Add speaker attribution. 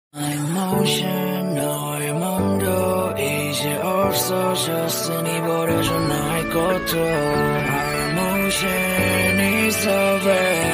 Speaker 1: emotion 너의 맘도 이제 없어졌으니 버려줘 나의 것도 Our emotion is over